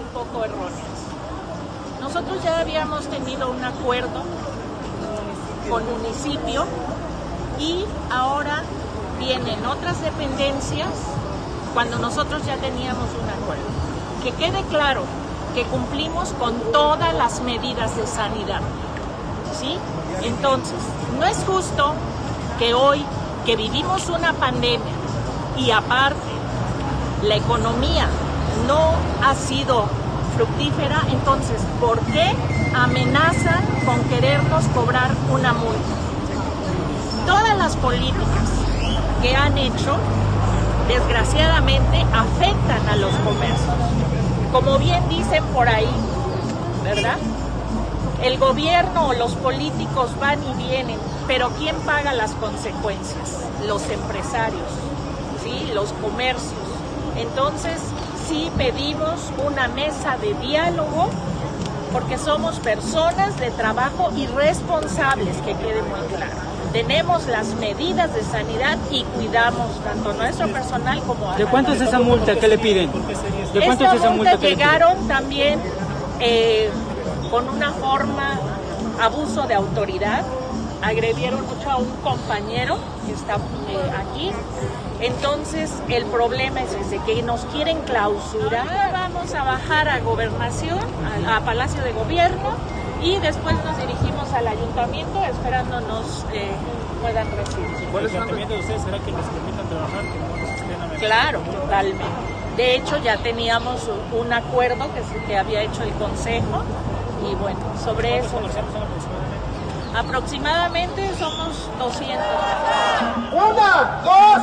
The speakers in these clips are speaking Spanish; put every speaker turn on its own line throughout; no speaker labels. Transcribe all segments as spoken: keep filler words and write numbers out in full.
poco erróneas. Nosotros ya habíamos tenido un acuerdo con municipio y ahora vienen otras dependencias cuando nosotros ya teníamos un acuerdo. Que quede claro que cumplimos con todas las medidas de sanidad, ¿sí? Entonces, no es justo que hoy, que vivimos una pandemia y aparte la economía no ha sido fructífera, entonces, ¿por qué amenazan con querernos cobrar una multa? Todas las políticas que han hecho, desgraciadamente, afectan a los comercios. Como bien dicen por ahí, ¿verdad? El gobierno o los políticos van y vienen, pero ¿quién paga las consecuencias? Los empresarios, ¿sí? Los comercios. Entonces, sí pedimos una mesa de diálogo, porque somos personas de trabajo y responsables, que quede muy claro. Tenemos las medidas de sanidad y cuidamos tanto nuestro personal como a...
¿De cuánto es esa multa que le piden? ¿De cuánto
Esta
es esa multa
multa
que
llegaron también eh, con una forma abuso de autoridad, agredieron mucho a un compañero que está eh, aquí. Entonces el problema es ese, que nos quieren clausurar. Vamos a bajar a Gobernación, a, a Palacio de Gobierno, y después nos dirigimos al ayuntamiento esperando nos eh, puedan recibir.
¿Cuál es el planteamiento de ustedes? ¿Será que nos permitan trabajar, que no nos estén amenazando?
Claro, totalmente. De hecho, ya teníamos un acuerdo que, que había hecho el Consejo y bueno, sobre eso... Aproximadamente somos doscientos.
¡Una, dos,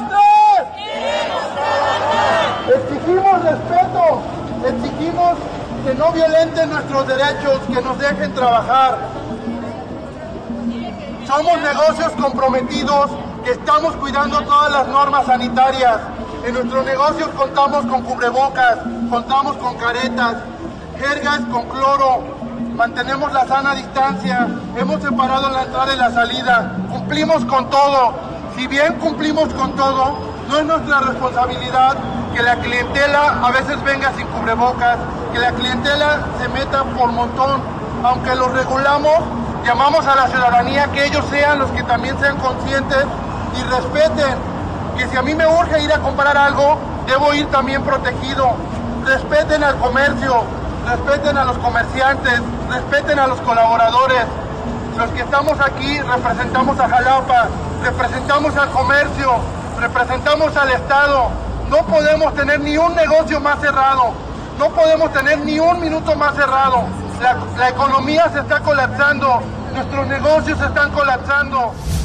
tres! Exigimos respeto, exigimos que no violenten nuestros derechos, que nos dejen trabajar. Somos negocios comprometidos, que estamos cuidando todas las normas sanitarias. En nuestros negocios contamos con cubrebocas, contamos con caretas, jergas con cloro, mantenemos la sana distancia, hemos separado la entrada y la salida, cumplimos con todo. Si bien cumplimos con todo, no es nuestra responsabilidad que la clientela a veces venga sin cubrebocas, que la clientela se meta por montón. Aunque los regulamos, llamamos a la ciudadanía que ellos sean los que también sean conscientes y respeten que si a mí me urge ir a comprar algo, debo ir también protegido. Respeten al comercio, respeten a los comerciantes, respeten a los colaboradores. Los que estamos aquí representamos a Jalapa, representamos al comercio, representamos al Estado. No podemos tener ni un negocio más cerrado, no podemos tener ni un minuto más cerrado. La, la economía se está colapsando, nuestros negocios se están colapsando.